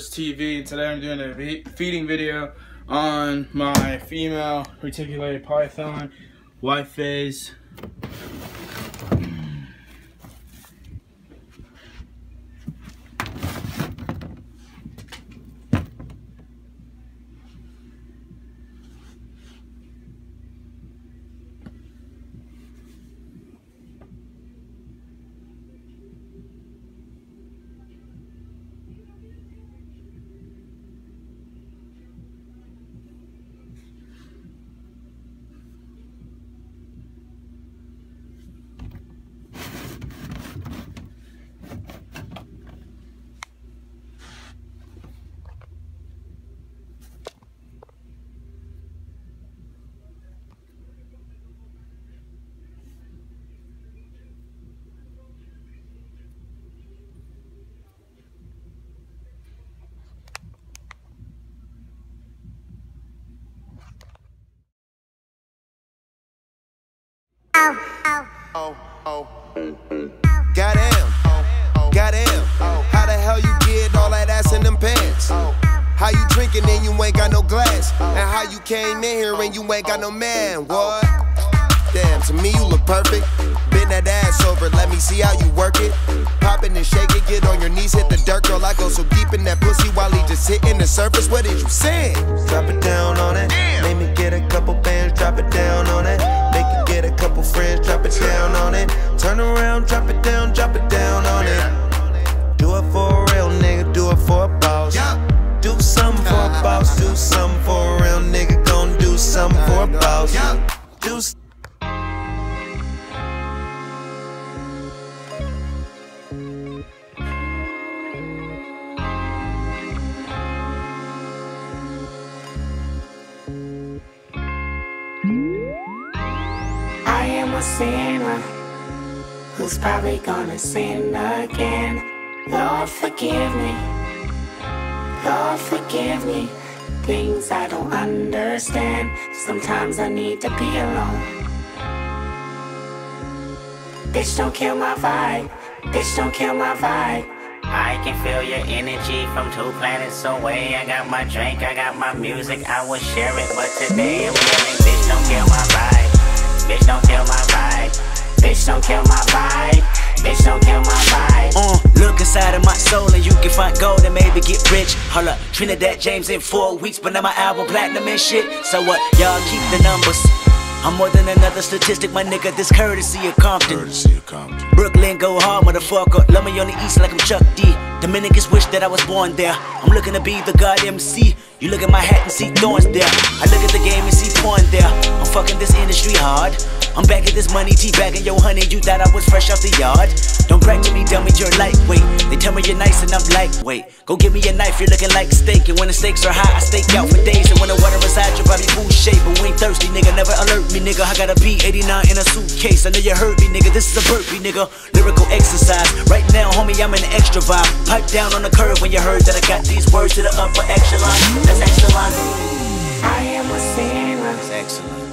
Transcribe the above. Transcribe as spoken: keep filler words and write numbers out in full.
Brothers T V, and today I'm doing a feeding video on my female reticulated python, white phase. Oh, oh, goddamn, goddamn, how the hell you get all that ass in them pants? How you drinking and you ain't got no glass? And how you came in here and you ain't got no man? What? Damn, to me you look perfect. Bend that ass over, let me see how you work it. Pop it and shake it, get on your knees, hit the dirt. Girl, I go so deep in that pussy while he just hitting the surface. What did you say? Drop it down on it. Make me get a couple bands, drop it down on it. Make you get a couple friends, drop it down on it. Turn around, drop it down, drop it down on it. Do it for a real nigga, do it for a boss. Do something for a boss, do something for a real nigga. Gon' do something for a boss. Do I am a sinner who's probably gonna sin again. Lord, forgive me. Lord, forgive me. Things I don't understand. Sometimes I need to be alone. Bitch, don't kill my vibe. Bitch, don't kill my vibe. I can feel your energy from two planets away. I got my drink, I got my music, I will share it. But today I'm yelling, bitch, don't kill my vibe. Bitch, don't kill my vibe. Bitch, don't kill my vibe. Bitch, don't kill my vibe. Uh, look inside of my soul and you can find gold and maybe get rich. Hold up, Trinidad James in four weeks, but now my album platinum and shit. So what? Y'all keep the numbers. I'm more than another statistic, my nigga. This courtesy of Compton. Courtesy of Compton. Brooklyn, go hard, motherfucker. Love me on the east like I'm Chuck D. Dominicans wish that I was born there. I'm looking to be the God M C. You look at my hat and see thorns there. I look at the game and see porn there. I'm fucking this industry hard. I'm back at this money, teabagging yo honey. You thought I was fresh off the yard. Don't brag to me, dummy, you're lightweight. They tell me you're nice and I'm lightweight. Go give me a knife, you're looking like steak. And when the stakes are high, I stake out for days. And when the water is hot, your body food shape. But we ain't thirsty, nigga, never alert me, nigga. I got a B eighty-nine in a suitcase. I know you heard me, nigga, this is a burpee, nigga. Lyrical exercise. Right now, homie, I'm in an extra vibe. Pipe down on the curve when you heard that I got these words to the upper echelon. That's excellent. I am a sinner. That's excellent.